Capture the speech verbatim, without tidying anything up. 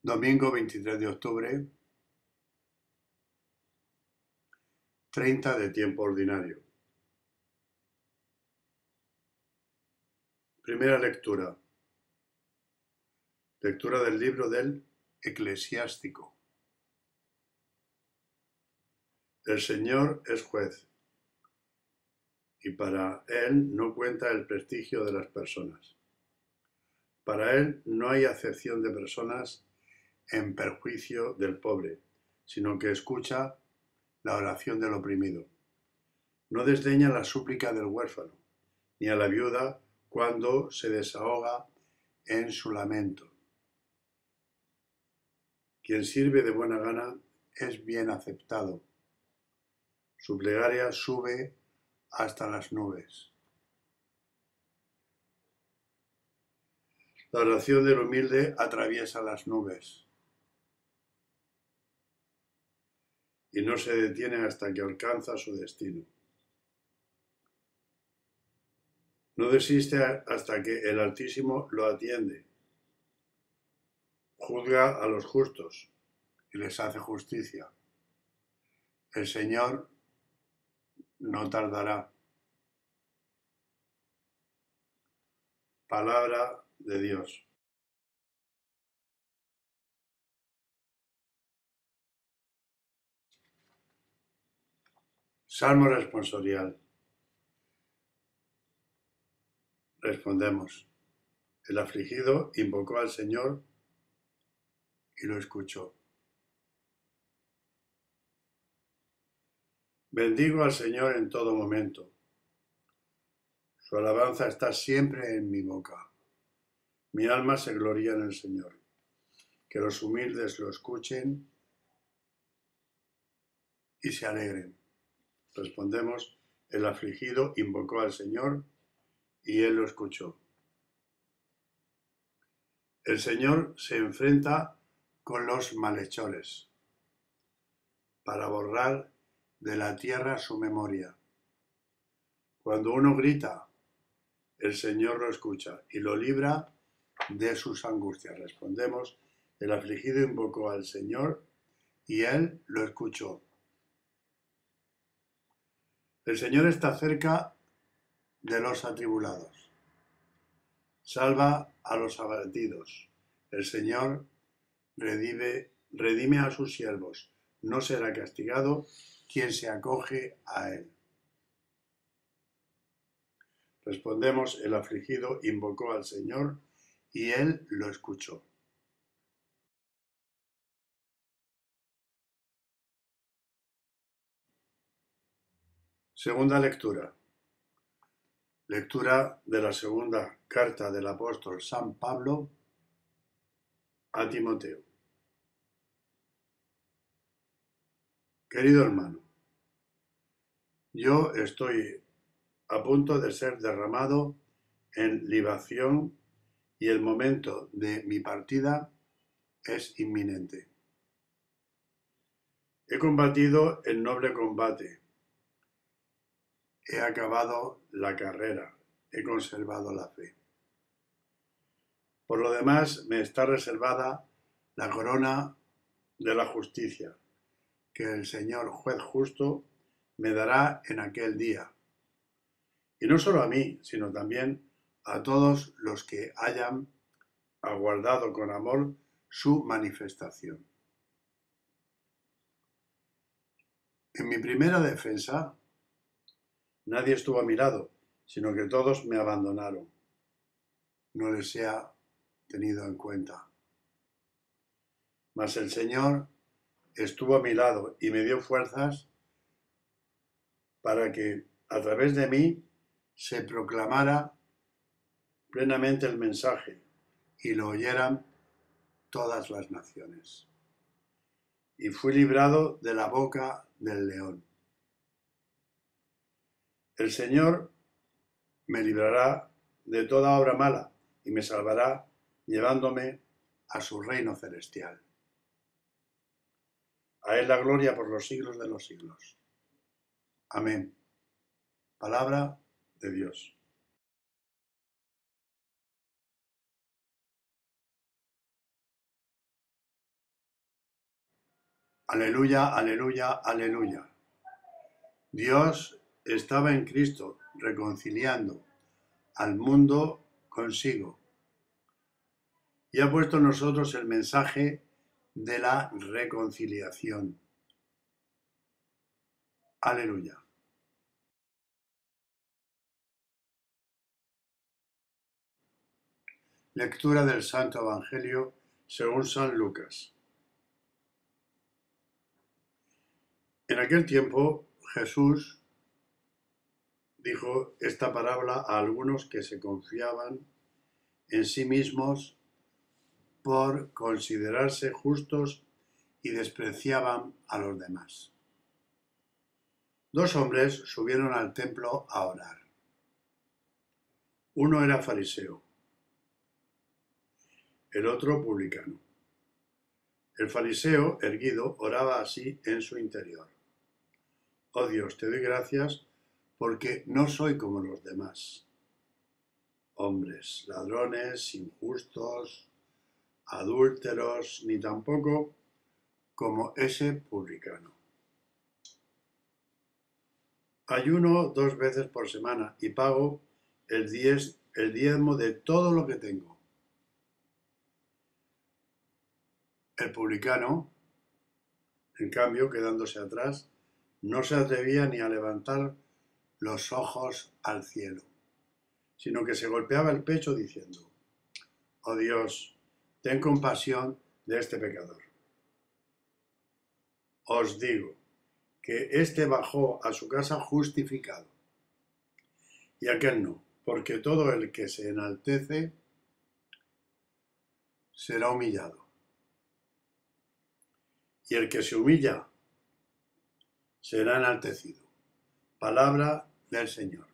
Domingo veintitrés de octubre, treinta de tiempo ordinario. Primera lectura. Lectura del libro del Eclesiástico. El Señor es juez, y para Él no cuenta el prestigio de las personas. Para Él no hay acepción de personas en perjuicio del pobre, sino que escucha la oración del oprimido. No desdeña la súplica del huérfano, ni a la viuda cuando se desahoga en su lamento. Quien sirve de buena gana es bien aceptado. Su plegaria sube hasta las nubes. La oración del humilde atraviesa las nubes y no se detiene hasta que alcanza su destino. No desiste hasta que el Altísimo lo atiende. Juzga a los justos y les hace justicia. El Señor no tardará. Palabra de Dios. Salmo responsorial. Respondemos. El afligido invocó al Señor y lo escuchó. Bendigo al Señor en todo momento. Su alabanza está siempre en mi boca. Mi alma se gloría en el Señor. Que los humildes lo escuchen y se alegren. Respondemos, el afligido invocó al Señor y Él lo escuchó. El Señor se enfrenta con los malhechores para borrar de la tierra su memoria. Cuando uno grita, el Señor lo escucha y lo libra de sus angustias. Respondemos, el afligido invocó al Señor y Él lo escuchó. El Señor está cerca de los atribulados. Salva a los abatidos. El Señor redime, redime a sus siervos. No será castigado quien se acoge a Él. Respondemos, el afligido invocó al Señor y Él lo escuchó. Segunda lectura. Lectura de la segunda carta del apóstol San Pablo a Timoteo. Querido hermano, yo estoy a punto de ser derramado en libación y el momento de mi partida es inminente. He combatido el noble combate, he acabado la carrera, he conservado la fe. Por lo demás, me está reservada la corona de la justicia, que el Señor juez justo me dará en aquel día. Y no solo a mí, sino también a todos los que hayan aguardado con amor su manifestación. En mi primera defensa, nadie estuvo a mi lado, sino que todos me abandonaron. No les he tenido en cuenta. Mas el Señor estuvo a mi lado y me dio fuerzas para que a través de mí se proclamara plenamente el mensaje y lo oyeran todas las naciones. Y fui librado de la boca del león. El Señor me librará de toda obra mala y me salvará llevándome a su reino celestial. A Él la gloria por los siglos de los siglos. Amén. Palabra de Dios. Aleluya, aleluya, aleluya. Dios estaba en Cristo reconciliando al mundo consigo y ha puesto en nosotros el mensaje de la reconciliación. Aleluya. Lectura del Santo Evangelio según San Lucas. En aquel tiempo Jesús dijo esta parábola a algunos que se confiaban en sí mismos por considerarse justos y despreciaban a los demás. Dos hombres subieron al templo a orar. Uno era fariseo, el otro publicano. El fariseo, erguido, oraba así en su interior: Oh Dios, te doy gracias porque no soy como los demás, hombres, ladrones, injustos, adúlteros, ni tampoco como ese publicano. Ayuno dos veces por semana y pago el, diez, el diezmo de todo lo que tengo. El publicano, en cambio, quedándose atrás, no se atrevía ni a levantar los ojos al cielo, sino que se golpeaba el pecho diciendo: Oh Dios, ten compasión de este pecador. Os digo que éste bajó a su casa justificado, y aquel no, porque todo el que se enaltece será humillado, y el que se humilla será enaltecido. Palabra del Señor.